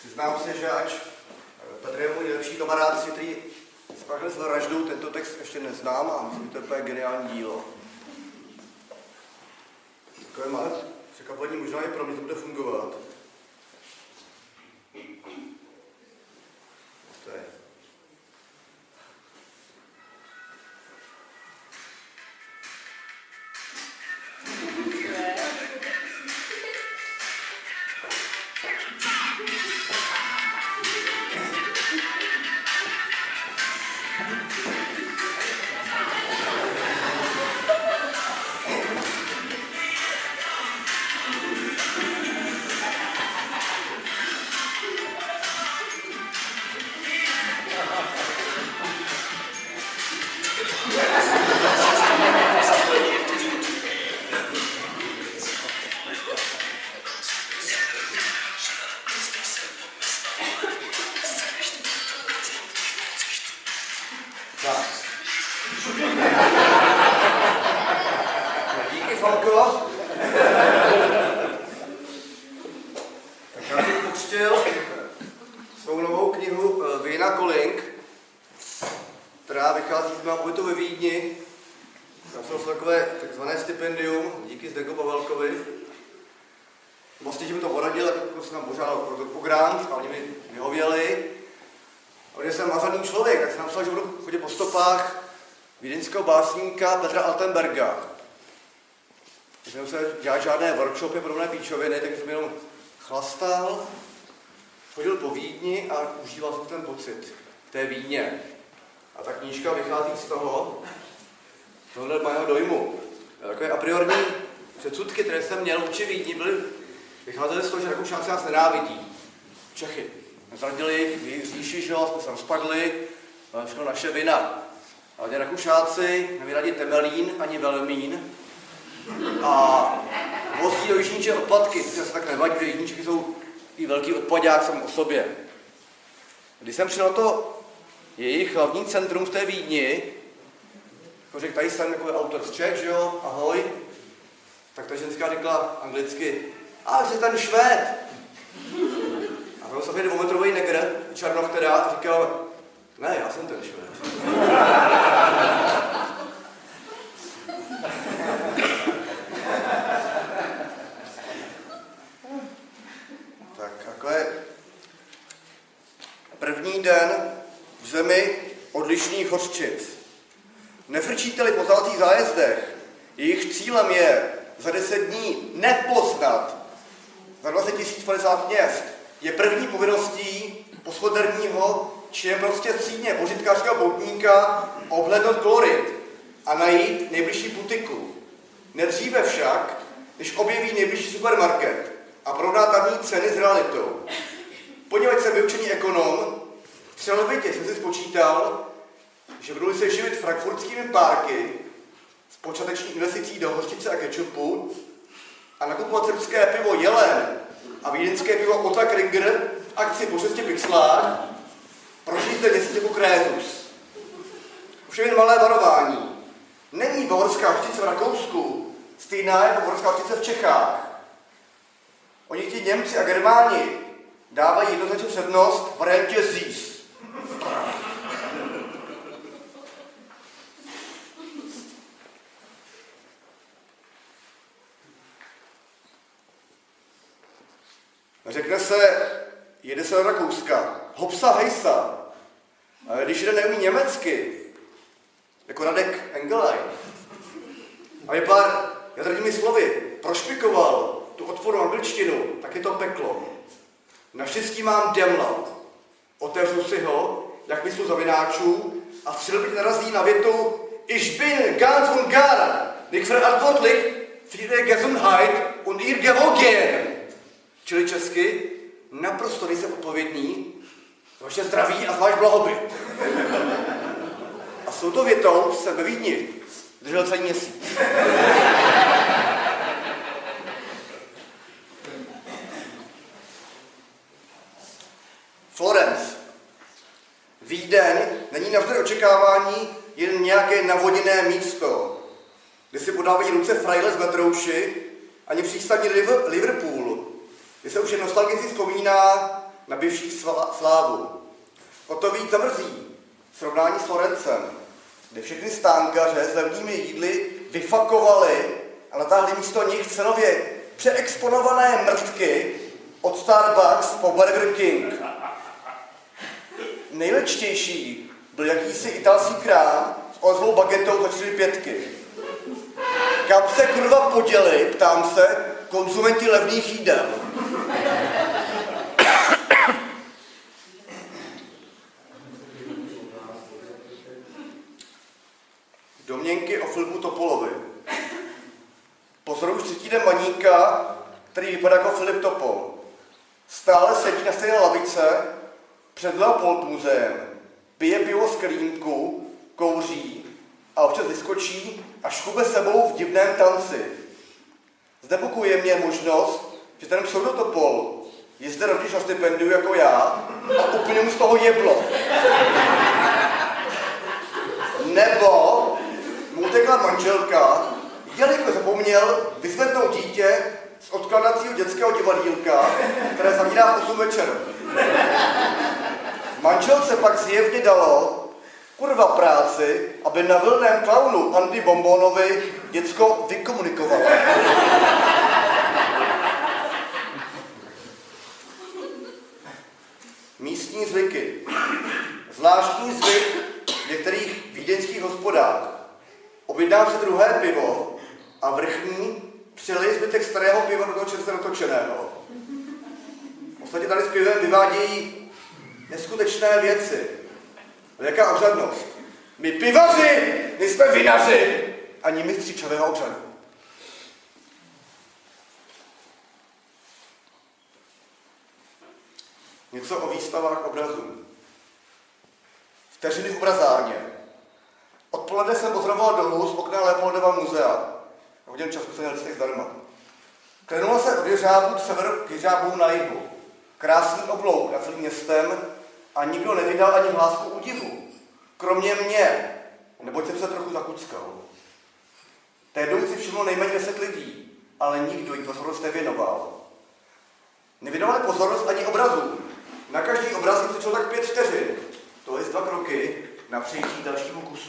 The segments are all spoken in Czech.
Přiznám se, že ač Petr je můj nejlepší kamarád, který spáchal s vraždou, tento text ještě neznám a myslím, že to je úplně geniální dílo. Takové malé překvapení, možná i pro mě to bude fungovat. To je. Díky, Falko. Tak já bych pokřtil svou novou knihu Vienna Calling, která vychází z mého pobytu ve Vídni. Tam jsem takové takzvané stipendium, díky Zdeko Pavelkovi. Vlastně, že mi to poradil, tak jsem tam požádal o grant a oni mi vyhověli. A když jsem mazadný člověk, tak jsem napsal, že budu chodit po stopách vídeňského básníka Petra Altenberga. Takže jsem se dělal žádné workshopy, podobné píčoviny, tak jsem jenom chlastal, chodil po Vídni a užíval jsem ten pocit té Vídně. A ta knížka vychází z tohohle mého dojmu. Takové a priorní předsudky, které jsem měl vůči Vídni, vycházely z toho, že Rakušanci nás nenávidí. Čechy. Zradili jejich říši, že jsme se rozpadli, ale všechno naše vina. Ale Rakušáci nevyradí Temelín ani Velmín a vozí do Jižníče odpadky, protože se tak nevadí, že Jižníčky jsou i velký odpadák sám o sobě. Když jsem přijel na to jejich hlavní centrum v té Vídni, jako řekl, tady jsem jako autor z Čech, že jo, ahoj, tak ta ženská řekla anglicky, ale jsi ten Švéd. A byl jsem dvoumetrový negr, černoch teda, a říkal, ne, já jsem ten Švéd. Tak, takhle. První den v zemi odlišných hořčic. Nefrčíte-li po zlatých zájezdech, jejich cílem je za 10 dní nepoznat za 20 050 měst, je první povinností postmoderního, či je prostě střídně požitkářského poutníka obhlédnout klorid a najít nejbližší butiku. Nedříve však, když objeví nejbližší supermarket a prodá tamní ceny s realitou. Poněvadž jsem vyučený ekonom, střelovitě jsem si spočítal, že budu se živit frankfurtskými párky s počáteční investicí do hořčice a kečupu a nakupovat srbské pivo Jelen a vídeňské pivo Otta Kringer v akci po 6 pixlách, prožít zde měsíc jako Krézus. Ovšem jen malé varování. Není bavorská hořčice v Rakousku stejná jako bavorská hořčice v Čechách. Oni ti Němci a Germáni dávají jednoznačně přednost variantě Zís. Řekne se, jede se do Rakouska, hopsa hejsa, ale když jeden neumí německy, jako Radek Engelaj, a je pár jadrnými slovy prošpikoval tu odpornou angličtinu, tak je to peklo. Naštěstí mám Demlat. Otevřu si ho, jak myslu zavináčů, a střelbit narazí na větu Ich bin ganz und gar nicht verantwortlich für Ihre Gesundheit und Ihr Gewogen. Čili česky, naprosto nejsem odpovědný za vaše zdraví a za váš blahobyt. A s touto větou jsem ve Vídni držel celý měsíc. Florence. Vídeň není navzdory očekávání jen nějaké navodněné místo, kde si podávají ruce frajle z Matrouši, ani přístavní Liverpool, kde se už jen nostalgicky vzpomíná na bivší slávu. O to víc zamrzí srovnání s Florencem, kde všechny stánkaře s levnými jídly vyfakovali a natáhli místo nich cenově přeexponované mrtky od Starbucks po Burger King. Nejlečtější byl jakýsi italský krám s ozvou bagetou za 4 pětky. Kam se kurva poděli, ptám se, konzumenti levných jídel. Domněnky o Filipu Topolovi. Pozoruji už 3. den maníka, který vypadá jako Filip Topol. Stále sedí na stejné lavice před Leopold muzeem. Pije pivo z kelímku, kouří a občas vyskočí a škube sebou v divném tanci. Znepokojuje mě možnost, že ten pseudotopol je zde rovněž na stipendiu jako já a úplně mu z toho jeblo. Nebo mu utekla manželka, jelikož zapomněl vyzvednout dítě z odkladacího dětského divadýlka, které zavírá v 8 večer. Manželce pak zjevně dalo kurva práci, aby na vlném klaunu Andy Bombonovi děcko vykomunikovalo. Místní zvyky. Zvláštní zvyk v některých vídeňských hospodách. Objednám si druhé pivo a vrchní přilej zbytek starého piva do toho čerstvě dotočeného. Ostatně tady s pivem vyvádějí neskutečné věci. Ale jaká obřadnost? My pivaři, my jsme vinaři, ani mistři čavého obřadu. Něco o výstavách obrazů. Vteřiny v obrazárně. Odpoledne jsem pozoroval dolů z okna Leopoldova muzea. A hodin času jsem měl listech zdarma. Klenula se od jeřábů k severu k jeřábům na jihu. Krásný oblouk nad celým městem a nikdo nevydal ani hlásku údivu. Kromě mě, neboť jsem se trochu zakuckal. Té doby si všimlo nejméně 10 lidí, ale nikdo jí pozornost nevěnoval. Nevěnovali pozornost ani obrazů. Na každý obraz jsem přišel tak 5 vteřin. To je 2 kroky na přejítí dalšímu kusu.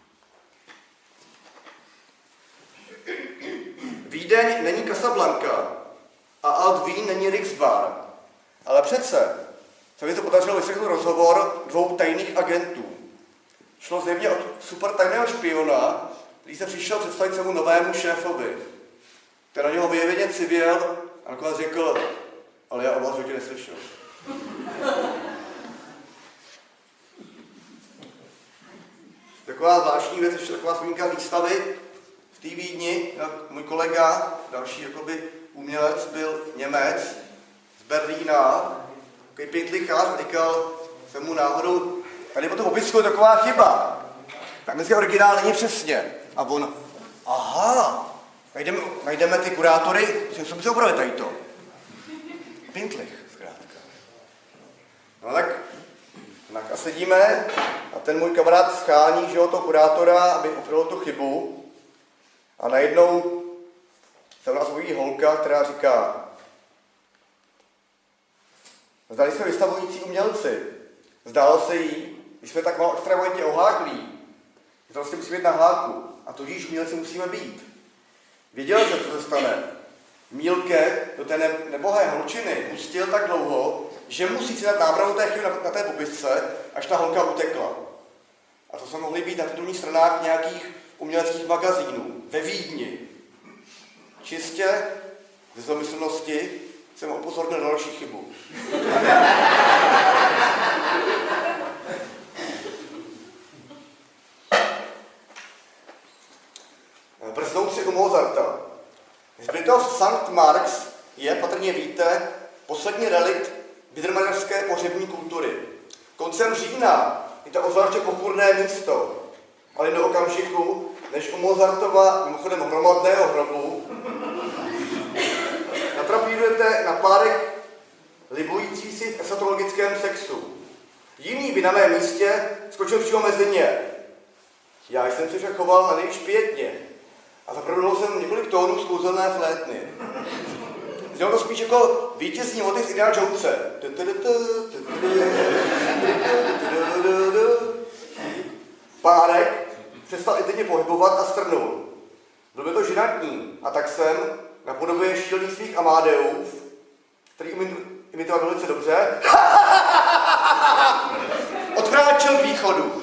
Vídeň není Casablanca a Alt Wien není Rixbar. Ale přece se mi to podařilo vyslechnout rozhovor 2 tajných agentů. Šlo zjevně od supertajného špiona, který se přišel představit svému novému šéfovi. Ten na něho vyjeveně civěl a nakonec řekl, ale já o vás hodně neslyšel. Taková zvláštní věc, ještě taková vzpomínka výstavy v té Vídni. Můj kolega, další jakoby umělec, byl Němec z Berlína, takový pětlichář, a říkal jsem mu náhodou, tady po tom opisku je taková chyba. Tak dneska originál není přesně. A on, aha, najdeme ty kurátory, jsem se upravit tady to. Pintlich, zkrátka. No tak a sedíme a ten můj kamarád schání, že jo, toho kurátora, aby opravil tu chybu. A najednou se u nás objeví holka, která říká, zdali jsme vystavující umělci. Zdálo se jí, když jsme tak malo extravagantně oháklí, že to vlastně musíme být na háku. A tudíž umělci musíme být. Věděl jsem, co se stane. Mílke do té nebohé holčiny pustil tak dlouho, že musí si dát nápravu té chyby na té popisce, až ta holka utekla. A to jsme mohli být na titulních stranách nějakých uměleckých magazínů ve Vídni. Čistě ze zlomyslnosti jsem upozornil na další chybu. Prsnout si u Mozarta. Hřbitov St. Marks je, patrně víte, poslední relikt biedermeierské pohřební kultury. Koncem října je to obzvláště pochmurné místo, ale do okamžiku, než u Mozartova, mimochodem hromadného hrobu, natrapírujete na párek libující si v esatologickém sexu. Jiný by na mém místě skočil přímo mezi ně. Já jsem se však choval na nejvíc pětně a zaproduloval jsem několik tónů z kouzelné flétny. Znělo to spíš jako vítězní motiv z Indiana Jonese. Párek přestal intenzivně pohybovat a strnul. Byl by to žinantní a tak jsem na podobě šílených svých Amadeus, který imitoval velice dobře, odkráčel k východu.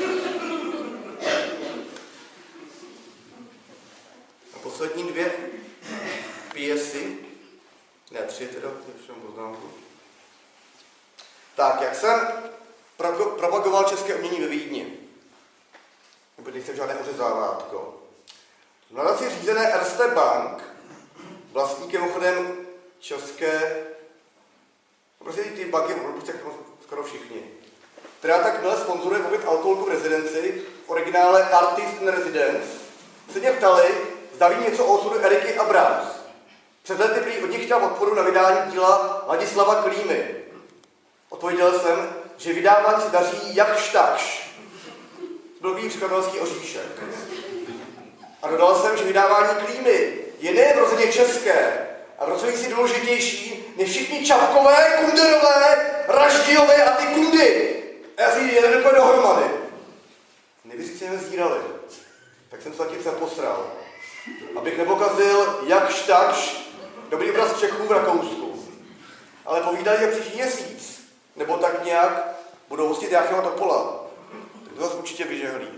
A poslední 2 píesy, ne 3 teda, ještě mám poznámku. Tak, jak jsem propagoval české umění ve Vídni, nebo nejsem žádné ořezávátko. V nadaci řízené Erste Bank, vlastníkem mimochodem české, prostě ty banky skoro všichni, která tak milé sponzoruje pobyt alkoholku v rezidenci, v originále Artist in Residence, se mě ptali, zda ví něco o osudu Eriky Abrams. Před lety prý od nich chtěl podporu na vydání díla Ladislava Klímy. Odpověděl jsem, že vydávání se daří jakž takž. Byl by překladatelský oříšek. A dodal jsem, že vydávání Klímy je nejen rozhodně české, a rozhodně si důležitější než všichni Čapkové, Kunderové, Raždijové a ty Kundy. A já si jeden takové dohromady. Nevěřící mě zírali. Tak jsem se tím sem posral. Abych nepokazil jakž takž dobrý obraz Čechů v Rakousku. Ale povídali, že příští měsíc, nebo tak nějak, budou hostit Jáchyma Topola. Tak to zase určitě vyžehlí.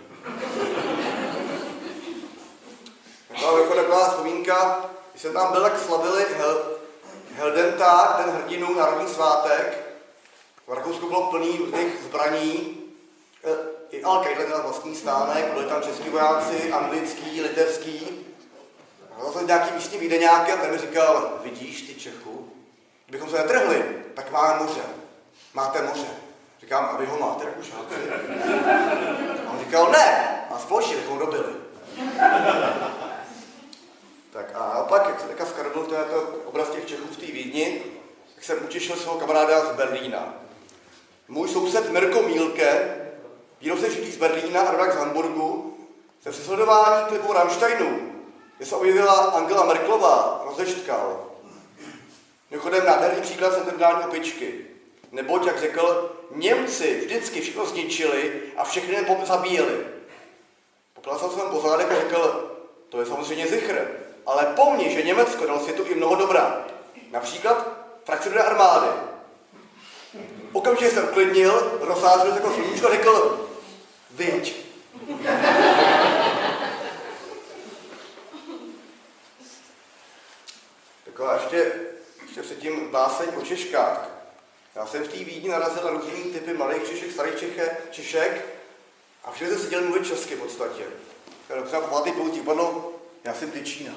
Taková vzpomínka, když jsem tam byl, tak slavili Heldentag, den hrdinů, národní svátek. V Rakousku bylo plný různých zbraní. I Al-Qaida měla vlastní stánek, byli tam český vojáci, anglický, litevský. A zase nějaký místní výdeňákem, ten mi říkal, vidíš ty Čechu, kdybychom se netrhli, tak máme moře. Máte moře. Říkám, a vy ho máte, Rakušáci? A on říkal, ne, a společně bychom dobili. Tak a naopak, jak se teďka skardl, to je to obraz těch Čechů v té Vídni, tak jsem utěšil svého kamaráda z Berlína. Můj soused Mirko Mílke, výrobce žití z Berlína a rodák z Hamburgu, se při sledování klipu Rammsteinu, kde se objevila Angela Merkelová, rozeštkal. Mimochodem nádherný příklad centrální opičky. Neboť, jak řekl, Němci vždycky všechno zničili a všechny jen zabíjeli. Poplácal jsem po zádech a řekl, to je samozřejmě zichr, ale pomni, že Německo dalo světu i mnoho dobra. Například frakci do armády. Okamžitě jsem uklidnil, rozsázel se jako sluníčko a řekl, viď. Taková ještě předtím báseň o Češkách. Já jsem v té Vídni narazil na různý typy malých Češek, starých Češek a všichni se seděli mluvit česky v podstatě. Třeba po pátý pouti padlo, já jsem Tyčína.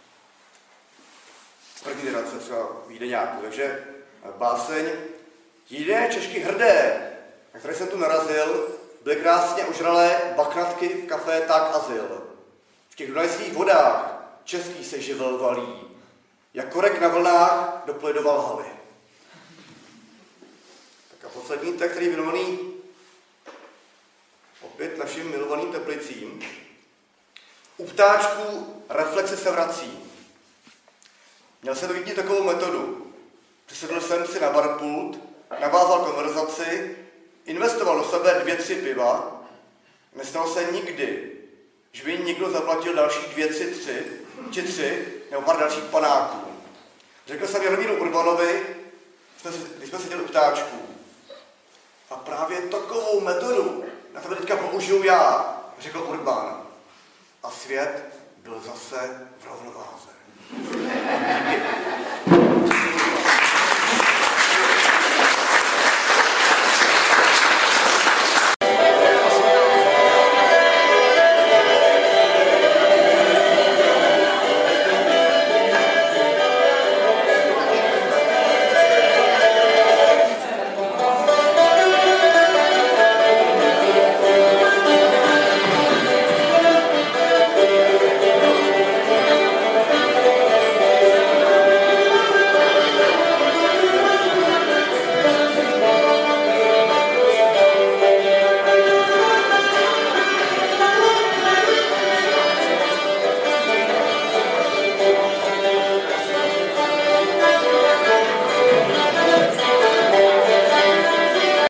První generace třeba Vídeňáků, takže báseň jediné Češky hrdé, na které jsem tu narazil, byly krásně ožralé bachnatky v kafé Tak Azyl. V těch dunajských vodách český se živel valí, jak korek na vlnách dopledoval haly. Tak a poslední text, který je věnovaný opět našim milovaným Teplicím. U ptáčků reflexe se vrací. Měl jsem vidíte takovou metodu. Přisedl jsem si na barpult, navázal konverzaci, investoval do sebe 2-3 piva, nestalo se nikdy, že by někdo zaplatil další 2-3 nebo pár dalších panáků. Řekl jsem Jaromíru Urbanovi, když jsme seděli u ptáčků. A právě takovou metodu na tebe teďka použiju já, řekl Urban. A svět byl zase v rovnováze. Díky.